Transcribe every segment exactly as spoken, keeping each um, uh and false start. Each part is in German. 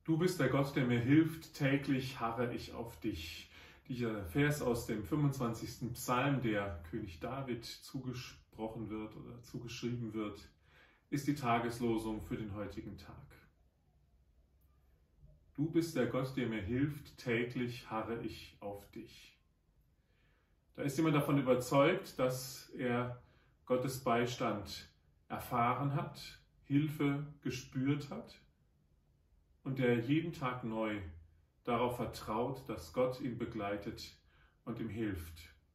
Du bist der Gott, der mir hilft, täglich harre ich auf dich. Dieser Vers aus dem fünfundzwanzigsten Psalm, der König David zugesprochen wird oder zugeschrieben wird, ist die Tageslosung für den heutigen Tag. Du bist der Gott, der mir hilft, täglich harre ich auf dich. Da ist jemand davon überzeugt, dass er Gottes Beistand erfahren hat, Hilfe gespürt hat und der jeden Tag neu darauf vertraut, dass Gott ihn begleitet und ihm hilft.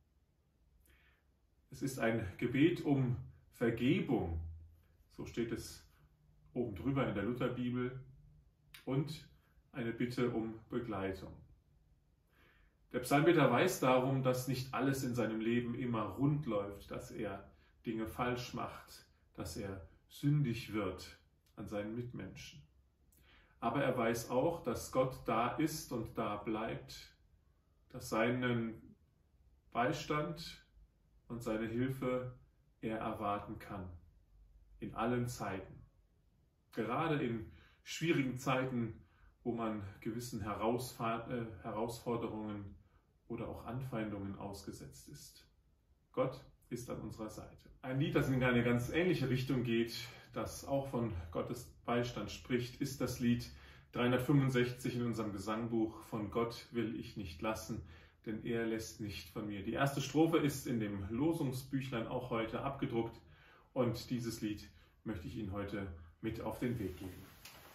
Es ist ein Gebet um Vergebung, so steht es oben drüber in der Lutherbibel, und eine Bitte um Begleitung. Der Psalmbeter weiß darum, dass nicht alles in seinem Leben immer rund läuft, dass er Dinge falsch macht, dass er sündig wird an seinen Mitmenschen. Aber er weiß auch, dass Gott da ist und da bleibt, dass seinen Beistand und seine Hilfe er erwarten kann, in allen Zeiten. Gerade in schwierigen Zeiten, wo man gewissen Herausforderungen oder auch Anfeindungen ausgesetzt ist. Gott ist an unserer Seite. Ein Lied, das in eine ganz ähnliche Richtung geht, das auch von Gottes Beistand spricht, ist das Lied dreihundertfünfundsechzig in unserem Gesangbuch: Von Gott will ich nicht lassen, denn er lässt nicht von mir. Die erste Strophe ist in dem Losungsbüchlein auch heute abgedruckt und dieses Lied möchte ich Ihnen heute mit auf den Weg geben.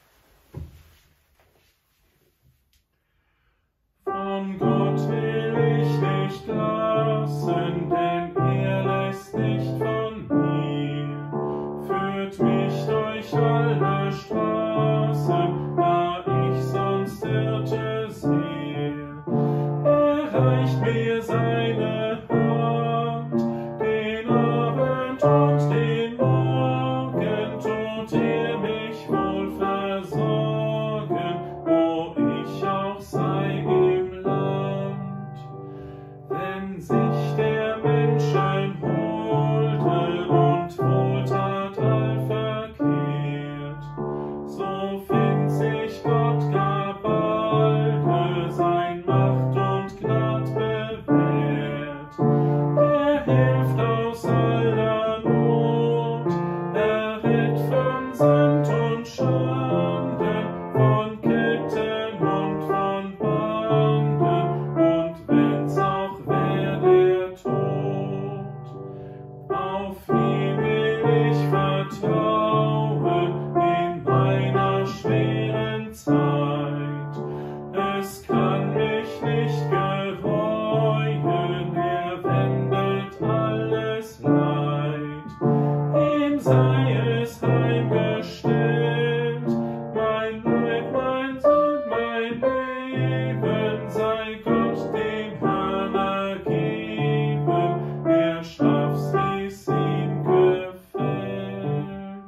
Von Gott will ich nicht lassen, denn er lässt nicht von mir. Führt mich durch alle Straßen, da ich sonst irrte sehr. Er reicht mir seine Hand, den Abend und den Morgen tut er mich wohl versorgen, wo ich auch sei im Land. Wenn sich der Menschen holte und Wohltat all verkehrt, so findet sich Gott gar balde sein Macht und Gnad bewährt. Er hilft aus aller Not, er rettet von Sünd und Schande, von Ketten und von Banden, und wenn's auch wär der Tod, auf ihn will ich vertrauen in meiner schweren Zeit. Es kann mich nicht gereuen, er wendet alles Leid. Ihm sei es heimgestellt, mein Leib, mein Sinn, mein Leben, sei Gott dem Herrn ergeben, er schafft's, wie's ihm gefällt.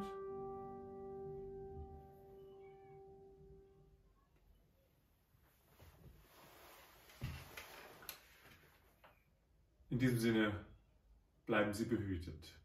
In diesem Sinne, bleiben Sie behütet.